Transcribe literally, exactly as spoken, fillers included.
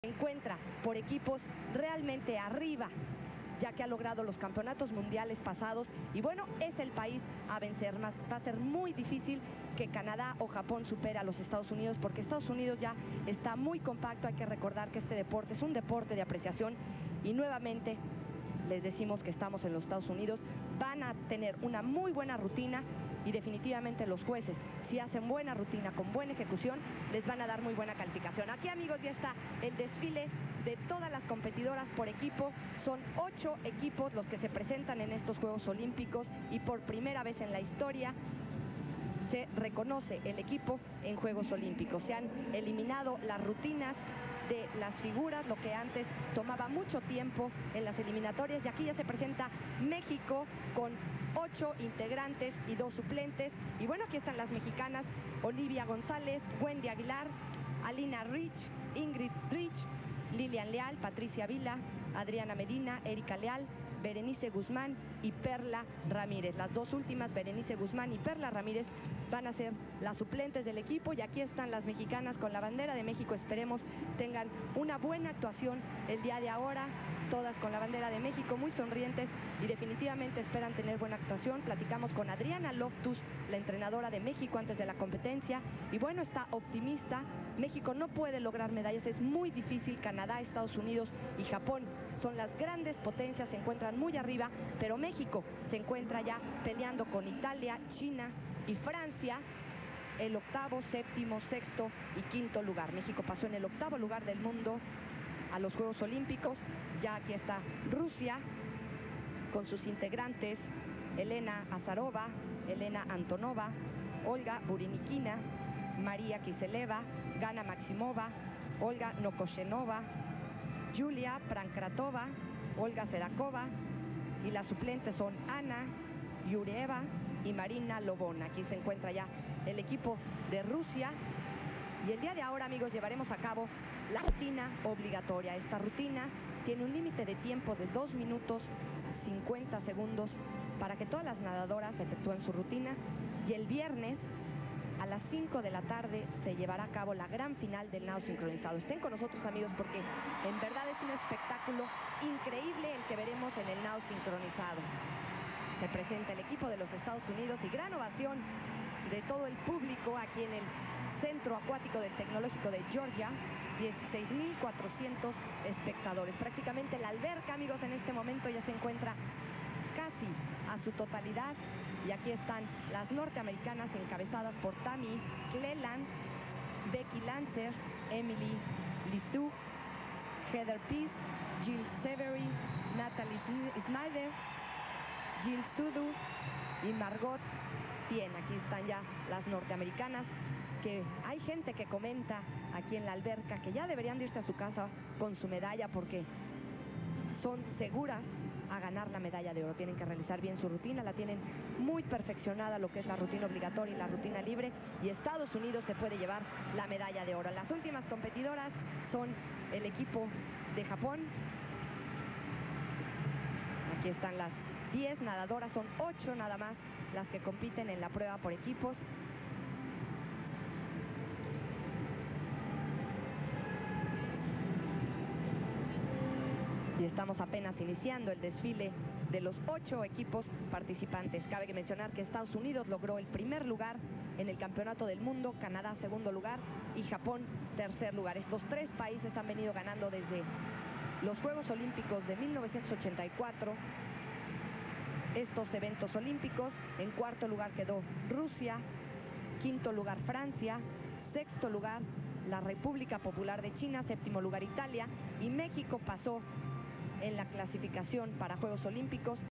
Se encuentra por equipos realmente arriba, ya que ha logrado los campeonatos mundiales pasados y bueno, es el país a vencer. Más va a ser muy difícil que Canadá o Japón supere a los Estados Unidos, porque Estados Unidos ya está muy compacto. Hay que recordar que este deporte es un deporte de apreciación y nuevamente les decimos que estamos en los Estados Unidos. Van a tener una muy buena rutina y definitivamente los jueces, si hacen buena rutina con buena ejecución, les van a dar muy buena calificación. Aquí, amigos, ya está el desfile de todas las competidoras por equipo. Son ocho equipos los que se presentan en estos Juegos Olímpicos y por primera vez en la historia se reconoce el equipo en Juegos Olímpicos. Se han eliminado las rutinas de las figuras, lo que antes tomaba mucho tiempo en las eliminatorias, y aquí ya se presenta México con ocho integrantes y dos suplentes. Y bueno, aquí están las mexicanas: Olivia González, Wendy Aguilar, Alina Rich, Ingrid Rich, Lilian Leal, Patricia Vila, Adriana Medina, Erika Leal, Berenice Guzmán y Perla Ramírez. Las dos últimas, Berenice Guzmán y Perla Ramírez, van a ser las suplentes del equipo. Y aquí están las mexicanas con la bandera de México. Esperemos tengan una buena actuación el día de ahora, todas con la bandera de México, muy sonrientes, y definitivamente esperan tener buena actuación. Platicamos con Adriana Loftus, la entrenadora de México, antes de la competencia, y bueno, está optimista. México no puede lograr medallas, es muy difícil. Canadá, Estados Unidos y Japón son las grandes potencias, se encuentran muy arriba, pero México se encuentra ya peleando con Italia, China y Francia el octavo, séptimo, sexto y quinto lugar. México pasó en el octavo lugar del mundo a los Juegos Olímpicos. Ya aquí está Rusia con sus integrantes: Elena Azarova, Elena Antonova, Olga Burinikina, María Kiseleva, Gana Maximova, Olga Nokoshenova, Julia Prankratova, Olga Serakova, y las suplentes son Ana Yurieva y Marina Lobona. Aquí se encuentra ya el equipo de Rusia. Y el día de ahora, amigos, llevaremos a cabo la rutina obligatoria. Esta rutina tiene un límite de tiempo de dos minutos cincuenta segundos para que todas las nadadoras efectúen su rutina. Y el viernes a las cinco de la tarde se llevará a cabo la gran final del nado sincronizado. Estén con nosotros, amigos, porque en verdad es un espectáculo increíble el que veremos en el nado sincronizado. Se presenta el equipo de los Estados Unidos y gran ovación de todo el público aquí en el Centro Acuático del Tecnológico de Georgia. dieciséis mil cuatrocientos espectadores. Prácticamente la alberca, amigos, en este momento ya se encuentra casi a su totalidad. Y aquí están las norteamericanas encabezadas por Tammy Cleland, Becky Lancer, Emily Lisu, Heather Peace, Jill Severy, Natalie Snyder, Jill Sudu y Margot Tien. Aquí están ya las norteamericanas, que hay gente que comenta aquí en la alberca que ya deberían de irse a su casa con su medalla, porque son seguras a ganar la medalla de oro. Tienen que realizar bien su rutina, la tienen muy perfeccionada, lo que es la rutina obligatoria y la rutina libre, y Estados Unidos se puede llevar la medalla de oro. Las últimas competidoras son el equipo de Japón. Aquí están las diez nadadoras, son ocho nada más las que compiten en la prueba por equipos. Y estamos apenas iniciando el desfile de los ocho equipos participantes. Cabe mencionar que Estados Unidos logró el primer lugar en el Campeonato del Mundo, Canadá segundo lugar y Japón tercer lugar. Estos tres países han venido ganando desde los Juegos Olímpicos de mil novecientos ochenta y cuatro estos eventos olímpicos. En cuarto lugar quedó Rusia, quinto lugar Francia, sexto lugar la República Popular de China, séptimo lugar Italia, y México pasó en la clasificación para Juegos Olímpicos